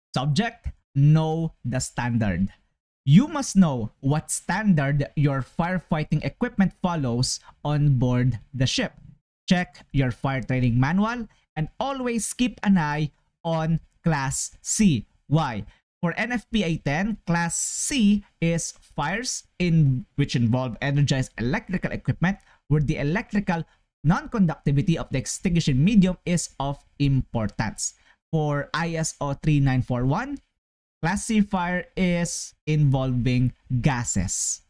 Subject: know the standard. You must know what standard your firefighting equipment follows on board the ship. Check your fire training manual and always keep an eye on Class C. Why? For NFPA 10, Class C is fires in which involve energized electrical equipment where the electrical non-conductivity of the extinguishing medium is of importance. For ISO 3941, Class C fire is involving gases.